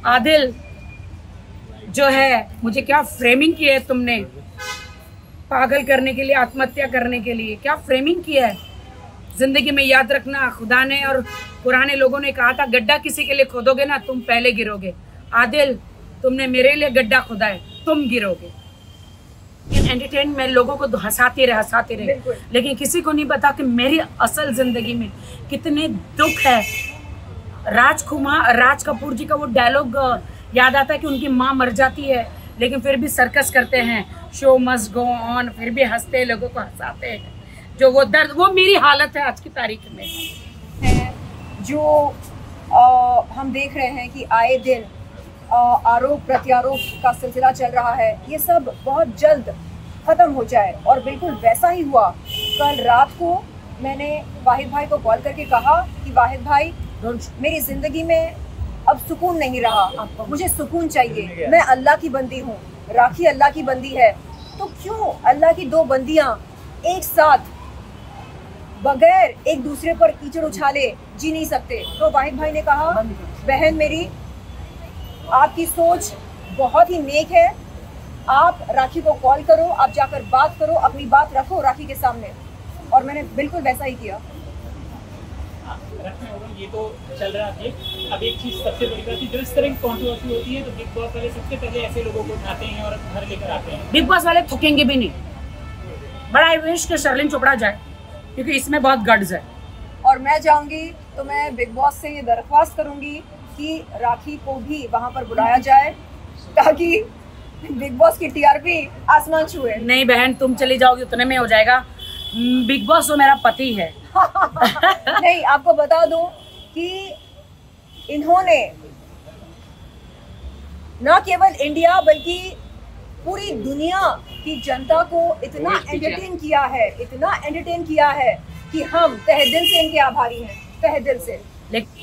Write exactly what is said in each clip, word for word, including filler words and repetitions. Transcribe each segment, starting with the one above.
आदिल जो है, मुझे क्या फ्रेमिंग की है तुमने, पागल करने के लिए, आत्महत्या करने के लिए क्या फ्रेमिंग किया है। जिंदगी में याद रखना, खुदा ने और पुराने लोगों ने कहा था गड्ढा किसी के लिए खोदोगे ना तुम पहले गिरोगे। आदिल तुमने मेरे लिए गड्ढा खोदा है, तुम गिरोगे। एंटरटेन में लोगों को हंसाते रहे हंसाते रहे, लेकिन किसी को नहीं पता कि मेरी असल जिंदगी में कितने दुख है। राजकुमार राज कपूर जी का वो डायलॉग याद आता है कि उनकी माँ मर जाती है लेकिन फिर भी सर्कस करते हैं, शो मस्ट गो ऑन, फिर भी हंसते लोगों को हंसाते हैं। जो वो दर्द, वो मेरी हालत है आज की तारीख में है। जो आ, हम देख रहे हैं कि आए दिन आ, आरोप प्रत्यारोप का सिलसिला चल रहा है, ये सब बहुत जल्द ख़त्म हो जाए। और बिल्कुल वैसा ही हुआ। कल रात को मैंने वाहिद भाई को कॉल करके कहा कि वाहिद भाई, मेरी ज़िंदगी में अब सुकून नहीं रहा, मुझे सुकून चाहिए। मैं अल्लाह की बंदी हूँ, राखी अल्लाह की बंदी है, तो क्यों अल्लाह की दो बंदियाँ एक साथ बगैर एक दूसरे पर कीचड़ उछाले जी नहीं सकते। तो वाहिद भाई ने कहा, बहन मेरी, आपकी सोच बहुत ही नेक है, आप राखी को कॉल करो, आप जाकर बात करो, अपनी बात रखो राखी के सामने। और मैंने बिल्कुल वैसा ही किया। ये तो चल रहा है। अब एक चीज सबसे बड़ी बात, जब इस तरह की कंट्रोवर्सी होती है तो बिग बॉस वाले सबसे पहले ऐसे लोगों को उठाते हैं और घर लेकर आते हैं। बिग बॉस वाले थूकेंगे भी नहीं। बड़ा विश के शर्लिन चोपड़ा जाए, क्योंकि इसमें बहुत गट्स है। और मैं जाऊंगी तो मैं बिग बॉस से ये दरख्वास्त करूंगी कि राखी को भी वहां पर बुलाया जाए, ताकि बिग बॉस की टीआरपी आसमान छुए। नहीं बहन, तुम चली जाओगी उतने में हो जाएगा। बिग बॉस तो मेरा पति है। नहीं, आपको बता दूं कि इन्होंने न केवल इंडिया बल्कि पूरी दुनिया की जनता को इतना एंटरटेन किया है, इतना एंटरटेन किया है कि हम तहे दिल से इनके आभारी हैं, तहे दिल से। लेकिन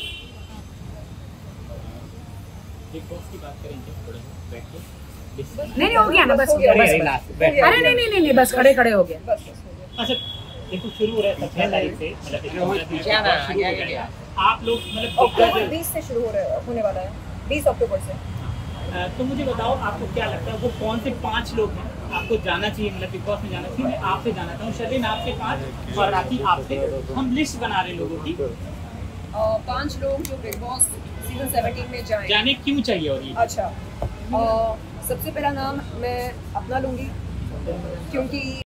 बिग बॉस की बात करेंगे, नहीं नहीं हो गया ना, बस हो गया, बस अरे नहीं नहीं नहीं बस खड़े खड़े हो गया। अच्छा देखो, शुरू हो रहा है सत्रह तारीख से, मतलब आप लोग मतलब अक्टूबर बीस से शुरू हो रहा होने वाला है, बीस अक्टूबर से। तो मुझे बताओ, आपको क्या लगता है वो कौन से पांच लोग हैं आपको जाना चाहिए, मतलब बिग बॉस में जाना चाहिए? मैं आपसे जाना चाहूँ, शर्लिन आपसे पाँच और राखी आपसे। हम लिस्ट बना रहे लोगों की, पांच लोग जो बिग बॉस सीजन सेवनटीन में जाएं। जाने क्यों चाहिए? और ये अच्छा, सबसे पहला नाम मैं अपना लूँगी, क्योंकि